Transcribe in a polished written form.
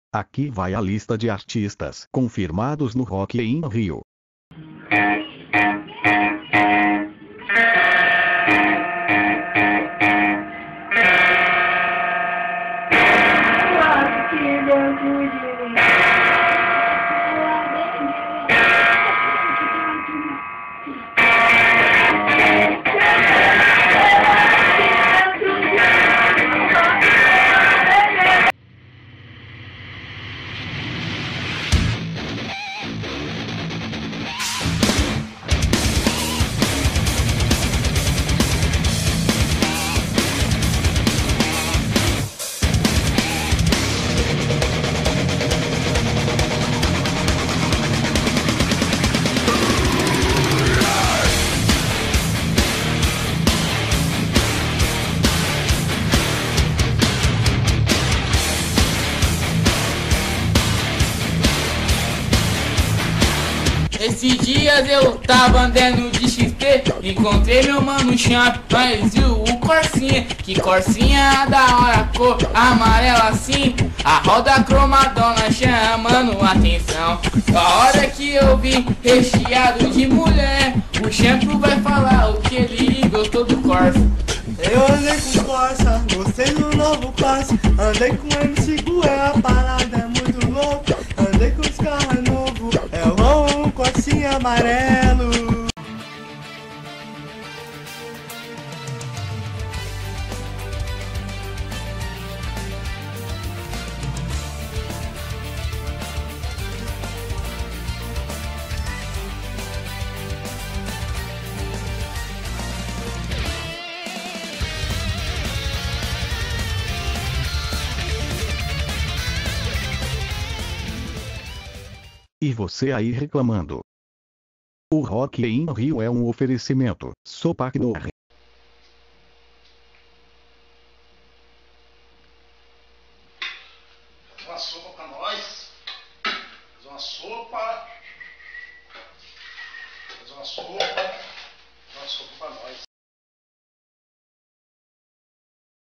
Aqui vai a lista de artistas confirmados no Rock in Rio. Esses dias eu tava andando de XT, encontrei meu mano Champ, mas viu o Corsinha, que Corsinha da hora, cor amarela assim, a roda cromadona chamando a atenção. A hora que eu vi recheado de mulher, o Champ vai falar o que ele gostou do Corsa. Eu andei com Corsa, gostei do novo Corsa. Andei com MC Gué, a parada é muito louca. Andei com os carros novos, é um Corsinha amarelo. E você aí reclamando. O Rock in Rio é um oferecimento. Sopacnor. Uma sopa pra nós. Fazer uma sopa. Fazer uma sopa. Uma sopa pra nós.